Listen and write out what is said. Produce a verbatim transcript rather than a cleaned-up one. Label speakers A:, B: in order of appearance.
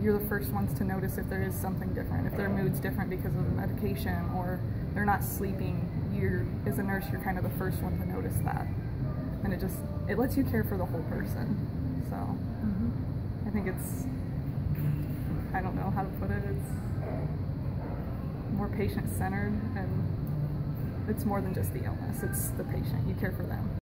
A: you're the first ones to notice if there is something different, if their mood's different because of the medication or they're not sleeping. You're, as a nurse, you're kind of the first one to notice that. And it just, it lets you care for the whole person. So mm-hmm. I think it's, I don't know how to put it, it's more patient-centered, and it's more than just the illness, it's the patient. You care for them.